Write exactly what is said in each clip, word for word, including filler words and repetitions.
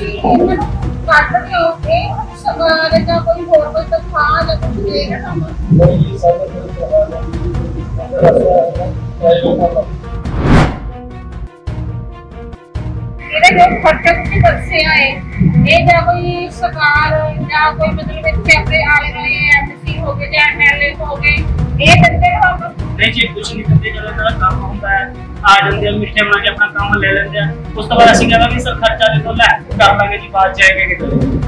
ਕੱਟ ਦਿਓ ਕਿ ਸਵਾਲ ਜਾਂ ਕੋਈ ਹੋਰ ਕੋਈ ਤਨਖਾਹ ਜਾਂ ਕੁਝ ਦੇ ਰਿਹਾ ਕੰਮ ਨਹੀਂ ਸਭ ਇਹਦਾ ਜੋ ਖਰਚਾ ਤੁਸੀਂ ਦੱਸਿਆ ਹੈ ਇਹ ਜਾਂ ਕੋਈ ਸਰਕਾਰ ਜਾਂ ਕੋਈ ਮਤਲਬ ਇੱਥੇ ਆਪਣੇ ਆਲੇ ਦੁਆਲੇ ਐਮਸੀ ਹੋ ਗਏ ਜਾਂ ਐਮਐਲਏ ਹੋ ਗਏ ਇਹ ਦਿੰਦੇ ਹੋ नहीं जी कुछ नहीं करते चलो इतना काम होता है आ जाते हैं मिठे बना के अपना काम ले लेते हैं उस तो बाद ऐसी कहना कि सर खर्चा दे तो ले कर लागे जी बात जाएगा कि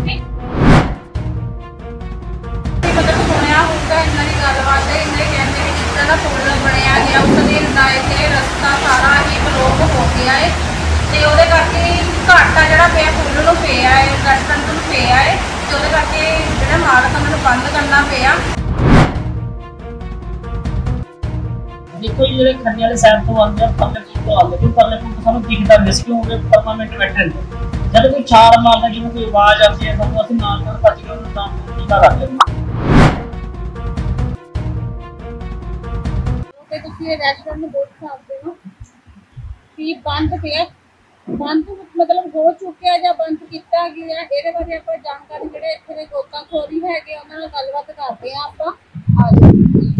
मतलब सुनया होगा इन्ना दी गलबात है इन्ने कहंदे कि जिस तरह पुल बनया गया उस दे हिदायत ते रास्ता सारा ही ब्लॉक हो गया है ते ओदे करके घाटा जेड़ा पिया पुल नु पिया है रेस्टोरेंट नु पिया है ते ओदे करके जेड़ा मालक उन्हां नु बंद करना पिया देखो ये खन्ने वाले साइड तो आंदे हैं परले पुल तो आंदे हैं परले पुल तो सानू दिखदा नहीं क्यों होगे परमानेंट बैठे रहंदे जब कोई छाल मारदा जिवें कोई आवाज आती है सानू असि नाल नाल भज के उन्हें नाम टीका रख लेंगे ते तुसी ये रेस्टोरेंट ਨੂੰ ਬਹੁਤ ਸਕਦੇ ਹੋ ਕਿ ਬੰਦ ਪਿਆ ਬੰਦ मतलब हो चुका ਜਾਂ ਬੰਦ ਕੀਤਾ ਗਿਆ ਇਹਦੇ ਬਾਰੇ ਆਪਾਂ ਜਾਣਕਾਰੀ ਜਿਹੜੇ ਇੱਥੇ ਦੇ ਲੋਕਾਂ ਖੋਰੀ ਹੈਗੇ ਉਹਨਾਂ ਨਾਲ ਗੱਲਬਾਤ ਕਰਦੇ ਆ ਆਪਾਂ ਆ ਜਾਓ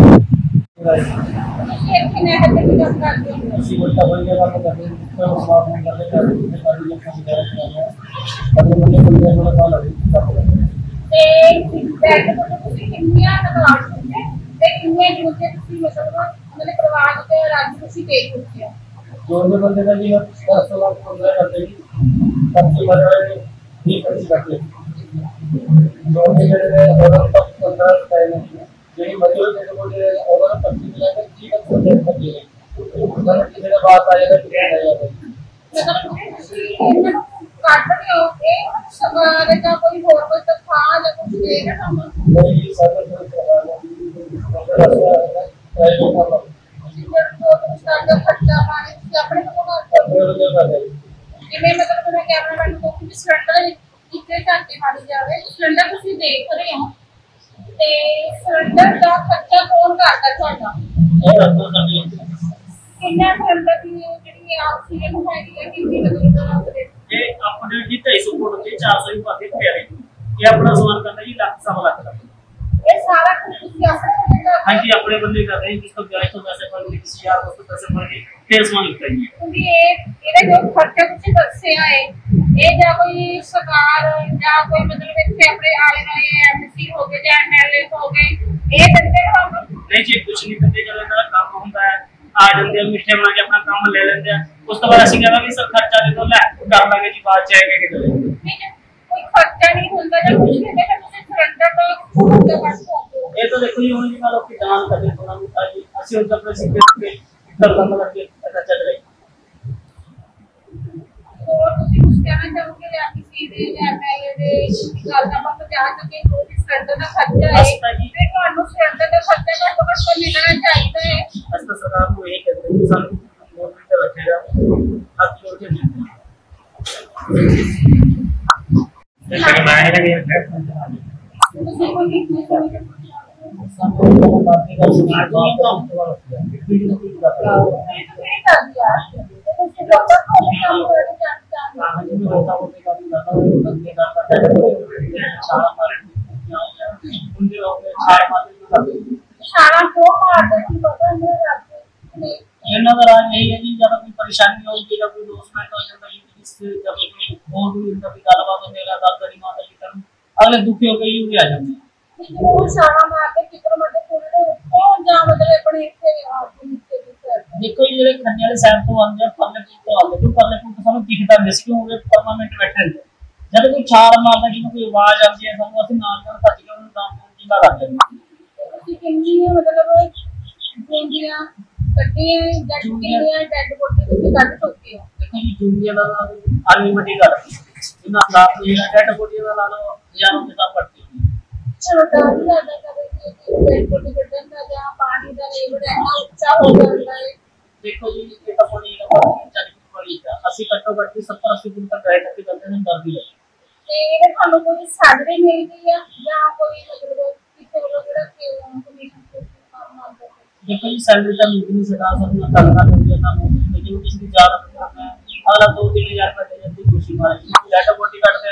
ਅਸੀਂ ਵੱਡਾ ਬਣ ਗਿਆ ਕੰਮ ਕਰਦੇ ਹਾਂ ਉਸ ਬਾਅਦ ਮੈਂ ਕਰਦੇ ਕਰਦੇ ਸਾਡੀ ਲੋਕਾਂ ਦੀ ਗੱਲ ਕਰ ਰਿਹਾ ਬੰਦੇ ਬੰਦੇ ਕੋਲ ਥੋੜਾ ਸਾਲ ਲੱਗ ਤੇ ਬੈਠ ਕੇ ਤੁਸੀਂ ਕਿੰਨੀਆਂ ਲਗਾ ਸਕਦੇ ਤੇ ਕਿੰਨੇ ਦੂਜੇ ਤੁਸੀਂ ਮਤਲਬ ਆਪਣੇ ਪਰਿਵਾਰ ਤੇ ਰਾਜ ਤੁਸੀਂ ਦੇ ਚੁੱਕੇ ਹੋ जोड़ने बंदे का जी दस लाख पंद्रह करते हैं सबसे बड़ा नहीं पच्चीस करते जोड़ने के लिए और तक पंद्रह टाइम है यही मतलब के बोले और पच्चीस मिला के ठीक है छोटे करते हैं अगर किसी बात आएगा तो क्या आएगा मतलब काट नहीं होके सवाल का कोई और कोई तनख्वाह या कुछ देगा हम नहीं सब तो खर्चा पानी अपने जिवें मतलब मैं कैमरामैन को कि सिलेंडर कितने घंटे मारी जाए सिलेंडर तुसीं देख रहे हो ते सिलेंडर का खर्चा कौन करदा तुहाडा कितना सिलेंडर की जेहड़ी ऑक्सीजन हैगी है कितनी मतलब ये अपने जी ढाई सौ फुट ते चार सौ ही पाते पे ये अपना सामान करना जी लाख सवा लाख का ये सारा कुछ तुसीं अपने हाँ जी अपने बंदे कर रहे हैं जिसको ग्यारह सौ पैसे पड़ गए किसी यार दोस्त पैसे पड़ गए फिर सामान लिखता है क्योंकि ये ਇਹਦਾ ਜੋ ਖਰਚਾ ਤੁਸੀਂ ਦੱਸਿਆ ਹੈ ਇਹ ਜਾਂ ਕੋਈ ਸਰਕਾਰ ਜਾਂ ਕੋਈ ਮਤਲਬ ਇੱਥੇ ਆਪਣੇ ਆਲੇ ਦੁਆਲੇ ਐਮਸੀ ਹੋ ਗਏ ਜਾਂ ਐਮਐਲਏ ਹੋ ਗਏ ਇਹ ਦਿੰਦੇ ਹੋ नहीं जी कुछ नहीं करते चलो इतना काम होता है आ जाते हैं मिठे बना के अपना काम ले लेते हैं उस तो बाद ऐसी कहना कि सर खर्चा दे तो ले कर लागे जी बात जाएगा कि कोई खर्चा नहीं होता या कुछ नहीं देगा ਤੁਸੀਂ ਸਿਲੰਡਰ ਦਾ ਖਰਚਾ ਕੱਢ ਸਕਦੇ ਹੋ ਇਹ ਤਾਂ ਦੇਖੋ ਜੀ ਹੁਣ ਜਿਵੇਂ ਲੋਕੀ ਦਾਨ ਕਰਦੇ ਉਹਨਾਂ ਨੂੰ ਤਾਂ ਅਸੀਂ ਉਹਨਾਂ ਆਪਣੇ ਸਿੱਕੇ ਤੇ ਕਰਦਾ ਮਤਲਬ ਕਿ ਪਤਾ ਚੱਲ ਰਿਹਾ ਹੋਰ ਤੁਸੀਂ ਕੁਝ ਕਹਿਣਾ ਚਾਹੋਗੇ ਜਾਂ ਕਿਸੇ ਦੇ ਜਾਂ ਐਮਐਲਏ ਦੇ ਗੱਲ ਦਾ ਆਪਾਂ ਜਾ ਸਕੇ ਕੋਈ ਸਿਲੰਡਰ ਦਾ ਖਰਚਾ ਹੈ ਤੇ ਤੁਹਾਨੂੰ ਸਿਲੰਡਰ ਦਾ ਖਰਚਾ ਘੱਟ ਤੋਂ ਘੱਟ ਮਿਲਣਾ ਚਾਹੀਦਾ ਹੈ ਅਸੀਂ ਤਾਂ ਸਰਕਾਰ ਨੂੰ ਇਹ ਕਹਿੰਦੇ ਕਿ ਸਾਨੂੰ ਗਵਰਨਮੈਂਟ ਦਾ ਰੱਖੇਗਾ ਹੱਥ ਜੋੜ ਕੇ जैसे मैं लगे हैं ਤੁਸੀਂ ਕੋਈ ਨਹੀਂ ਕੋਈ ਸਾਨੂੰ ਉਹ ਬਾਕੀ ਦਾ ਸੁਣਾਰ ਦਾ ਵੀਡੀਓ ਕੀ ਕਰਦਾ ਹੈ ਇਹ ਕਰ ਦਿਆ ਤੁਸੀਂ ਲੋਕਾਂ ਨੂੰ ਕੰਮ ਕਰਨ ਚਾਹਤਾ ਹਾਂ ਜੀ ਲੋਕਾਂ ਨੂੰ ਕੰਮ ਕਰਨਾ ਹੈ ਬੰਦੇ ਦਾ ਸਾਰਾ ਮਾਰ ਹੁੰਦੇ ਹੋਵੇ ਛਾੜ ਮਾਰਦੇ ਕਰਦੇ ਸਾਰਾ ਕੋ ਮਾਰਦੇ ਸੀ ਪਤਾ ਨਹੀਂ ਰੱਖਦੇ ਇਹਨਾਂ ਦਾ ਰਾਜ ਇਹ ਹੈ ਜੀ ਜਦੋਂ ਕੋਈ ਪਰੇਸ਼ਾਨੀ ਹੋਊਗੀ ਜਾਂ ਕੋਈ ਦੋਸਤ ਹੋ ਜਾਂਦਾ ਹੈ ਇਸ ਜब कोई और भी उनका भी गलबात मेरा दाद गरी माता जी कर अगले दुखी हो गई भी आ जाते हैं वो सारा मार के कितना मत थोड़े को जा मतलब अपने से आप नीचे देखो ये खन्ने वाले साइड तो आंदे हैं परले पुल तो आंदे हैं परले पुल तो सानू दिखदा नहीं क्यों होगे परमानेंट बैठे रहंदे जब कोई छाल मारदा जिवें कोई आवाज आती है सानू असि नाल नाल भज के उन्हें नाम टीका रख लेंगे कि किन्नी मतलब गोंदियां कट्टियां जट किन्नियां डेड बॉडी तुसीं कट चुके हो देखो जी जूनिया दा अनलिमिटेड कर इना दा ये डेड बॉडी दा ला लो हजारों के साथ पड़ती चलो डर ज्यादा करे कि डेड बॉडी कटन दा या पानी दा लेवल इतना ऊंचा हो जाता है देखो जी ये तो पानी का चालीस फुट वाली है अस्सी घट्टो घट सत्तर अस्सी फुट तक गए तक करते हैं डर भी लगे ते ये थानू कोई सैलरी मिलदी है या कोई मतलब किसी लोग जेड़ा के कमीशन देखो जी सैलरी का मिल नहीं सकता सब करना चाहिए ना लेकिन किसी की ज्यादा करना है अगला दो तीन हजार रुपये दे जाती खुशी मारे डेटा बॉडी काटते हैं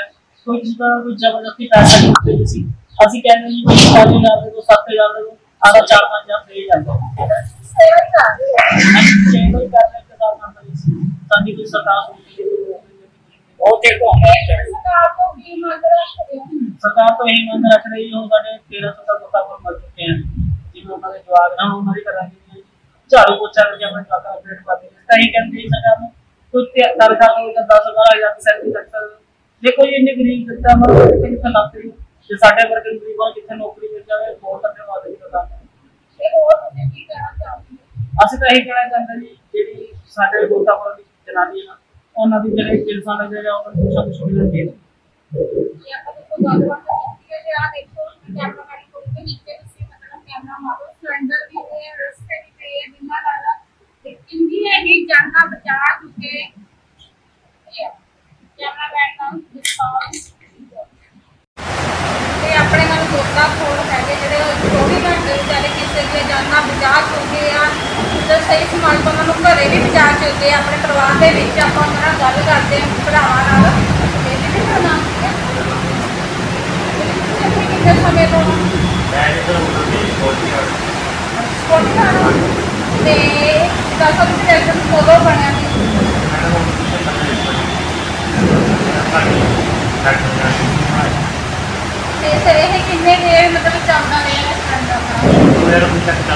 ਕੋਈ ਕਿਸੇ ਤਰ੍ਹਾਂ ਕੋਈ ਜ਼ਬਰਦਸਤੀ ਪੈਸਾ ਨਹੀਂ ਦਿੱਤੇ ਸੀ। ਅਸੀਂ ਕਹਿੰਦੇ ਜੀ ਵੀ ਪੰਜ ਹਜ਼ਾਰ ਦੇ ਦੋ ਸੱਤ ਹਜ਼ਾਰ ਦੇ ਦੋ ਆਦਾ ਚਾਰ ਪੰਜ ਹਜ਼ਾਰ ਦੇ ਜਾਂਦਾ ਸੇਵਾ ਹੀ ਕਰਦੇ ਸੇਵਾ ਹੀ ਕਰਨੇ ਕੇ ਨਾਲ ਕਰਦੇ ਸੀ। ਸਾਡੀ ਕੋਈ ਸਰਕਾਰ ਬਹੁਤ ਦੇਰ ਤੋਂ ਸਰਕਾਰ ਤੋਂ ਵੀ ਮੰਗ ਰੱਖਦੇ ਸਰਕਾਰ ਤੋਂ ਇਹੀ ਮੰਗ ਰੱਖ ਰਹੀ ਹੋ ਸਾਡੇ ਤੇरह सौ ਦਾ ਮੁਕਾਬਲਾ ਮਰ ਚੁੱਕੇ ਹਨ ਜਿਵੇਂ ਉਹਨਾਂ ਦੇ ਜਵਾਬ ਨਾ ਉਹਨਾਂ ਦੀ ਕਰਾਂਗੇ ਝਾੜੂ ਪੋਚਾ ਕਰਕੇ ਆਪਣੇ ਖਾਤਾ ਅਪਡੇਟ ਕਰਦੇ ਤਾਂ ਇਹ ਕਹਿੰਦੇ ਸਰਕਾਰ ਨੂੰ ਕੋਈ ਤਨਖਾਹ ਤੋਂ दस बारह हज़ार सैलरी तक देखो जी इन्नी गरीब जनता मतलब कितने लाते हैं जे साडे वर्गे गरीबां कितने नौकरी मिल जावे बहुत करने वाले की पता ये और की कहना चाहते ਅਸੀਂ ਤਾਂ ਇਹੀ ਕਹਿਣਾ ਚਾਹੁੰਦੇ ਜੀ ਜਿਹੜੀ ਸਾਡੇ ਗੋਤਾਖੋਰ ਦੀ ਜਨਾਨੀ ਹੈ ਨਾ ਉਹਨਾਂ ਦੀ ਜਿਹੜੇ ਕਿਰਸਾਂ ਨੇ ਜਿਹੜਾ ਉਹਨਾਂ ਨੂੰ ਸਭ ਸੁਵਿਧਾ ਦੇ ਇਹ ਆਪਾਂ ਤੋਂ ਗੱਲਬਾਤ ਕੀਤੀ ਹੈ ਜੇ ਆ ਦੇਖੋ ਕੈਮਰਾ ਕਾਰੀ ਕੋਲ ਦੇ ਨੀਚੇ ਤੁਸੀਂ ਮਤਲਬ ਕੈਮਰਾ ਮਾਰੋ ਸਿਲੰਡਰ ਵੀ ਹੈ ਰਸਤੇ ਵੀ ਤੇ ਇਹ ਬਿਨਾਂ ਲਾਦਾ ਲੇਕਿਨ ਵੀ ਇਹ ਜਾਨਾਂ ਬਚਾ ਚੁੱਕੇ कैमरा बैठ डाउन ते अपने नाल गोताखोर हैगे जेहड़े चौबी घंटे बेचारे किसी दी जाना बचा चुके आ ते सही समान तो उन्होंने घरे भी बचा चुके हैं अपने परिवार के विच आपां उन्हां नाल गल करदे हां भरावां नाल ते किहड़े दा नाम कितने समय तो मैं इधर ते दस साल इलेक्शन कदों बनया ते सर ये कितने देर मतलब चलता रहेगा सिलेंडर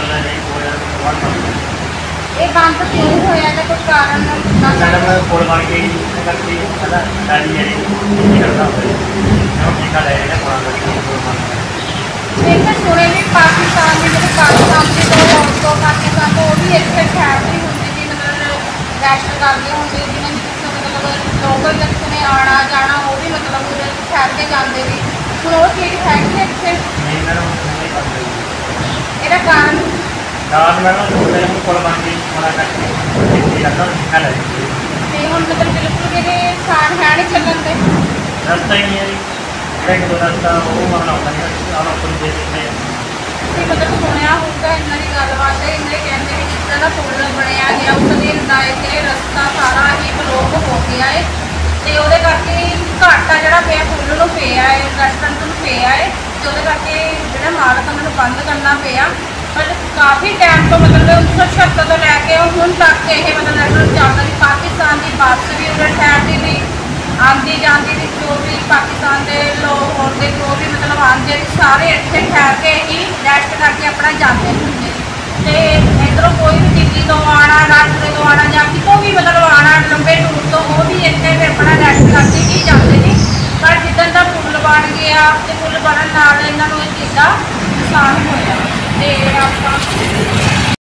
ये बंद क्यों होया था कोई कारण मैडम कोल मार के करके पता डाली है ये करता है हम टीका ले रहे हैं कोल मार के एक सुने भी पाकिस्तान में जो पाकिस्तान के दो तो पाकिस्तान को भी एक ठहर नहीं होती थी मतलब रैशन करके होंगे जिन्हें मतलब लोकल जन ने आना जाना वो भी मतलब ठहर के जाते थे ਹੁਣ ਉਹ ਚੀਜ਼ ਹੈਗੀ ਇੱਥੇ ਨਹੀਂ ਮੈਡਮ ਨਹੀਂ ਕਰਦੇ ਇਹਦਾ ਕਾਰਨ ਕਾਰਨ ਮੈਡਮ ਉਹਦੇ ਨੂੰ ਕੋਲ ਬੰਦੀ ਹੋਣਾ ਕਰਕੇ ਇਹ ਲੱਗਦਾ ਨਿਕਲ ਆਈ ਤੇ ਹੁਣ ਮਤਲਬ ਬਿਲਕੁਲ ਇਹਦੇ ਸਾਨ ਹੈ ਨਹੀਂ ਚੱਲਣ ਤੇ ਰਸਤਾ ਹੀ ਨਹੀਂ ਹੈ ਜਿਹੜਾ ਕਿ ਰਸਤਾ ਉਹ ਮਾਮਲਾ ਹੁੰਦਾ ਨਹੀਂ ਆਪ ਆਪਾਂ ਨੂੰ ਦੇ ਦਿੱਤੇ ਤੇ ਮਤਲਬ ਸੁਣਿਆ ਹੋਊਗਾ ਇਹਨਾਂ ਦੀ ਗੱਲਬਾਤ ਹੈ ਇਹਨਾਂ ਕਹਿੰਦੇ ਵੀ ਜਿਸ ਤਰ੍ਹਾਂ ਦਾ ਪੁੱਲ ਬਣਿਆ ਗਿਆ ਉਸ ਦੇ ਹਦਾਇਤ ਤੇ ਰਸਤਾ ਸਾਰਾ ਹੀ ਬਲੌਕ ਹੋ ਗਿਆ ਹੈ ਤੇ ਉਹਦੇ ਕਰਕੇ ਘਾਟਾ ਜਿਹੜਾ ਪਿਆ ਪੁੱਲ ਨੂੰ ਪਿਆ ਹੈ ਰੈਸਟੋਰੈਂਟ ਨੂੰ ਪਿਆ ਹੈ ਤੇ ਉਹਦੇ ਕਰਕੇ ਜਿਹੜਾ ਮਾਲਕ ਉਹਨਾਂ ਨੂੰ ਬੰਦ ਕਰਨਾ ਪਿਆ ਪਰ ਕਾਫੀ ਟਾਈਮ ਤੋਂ ਮਤਲਬ ਉੱਨੀ सौ छिहत्तर ਤੋਂ ਲੈ ਕੇ ਹੁਣ ਤੱਕ ਇਹ ਮਤਲਬ ਰੈਸਟੋਰੈਂਟ ਚੱਲਦਾ ਸੀ ਪਾਕਿਸਤਾਨ ਦੀ ਬੱਸ ਵੀ ਉਰੇ ਠਹਿਰਦੀ ਸੀ ਆਉਂਦੀ ਜਾਂਦੀ ਸੀ ਜੋ ਵੀ ਪਾਕਿਸਤਾਨ ਦੇ ਲੋਕ ਹੋਰ ਦੇ ਜੋ ਵੀ ਮਤਲਬ ਆਉਂਦੇ ਸਾਰੇ ਇੱਥੇ ਠਹਿਰ ਕੇ ਹੀ ਰੈਸਟ ਕਰਕੇ ਆਪਣਾ ਜਾਂਦੇ ਹੁੰਦੇ ਤੇ ਇੱਧਰੋਂ ਕੋਈ ਵੀ ਦਿੱਲੀ ਤੋਂ ਆਉਣਾ ਰਾਜਪੁਰੇ ਤੋਂ ਆਉਣਾ ਜਾਂ ਕਿਤੋਂ ਵੀ ਮਤਲਬ ਆਉਣਾ ਲੰਬੇ ਟੂਰ ਤੋਂ ਉਹ ਵੀ ਇੱਥੇ ਫਿਰ ਆਪਣਾ ਰੈਸਟ ਕਰਕੇ ਹੀ ਜਾਂਦੇ ਨੇ ਪਰ ਜਿੱਦਣ ਦਾ ਪੁੱਲ ਬਣ ਗਿਆ ਤੇ ਪੁੱਲ ਬਣਨ ਨਾਲ ਇਹਨਾਂ ਨੂੰ ਇਹ ਚੀਜ਼ ਦਾ ਨੁਕਸਾਨ ਹੋਇਆ ਤੇ ਆਪਾਂ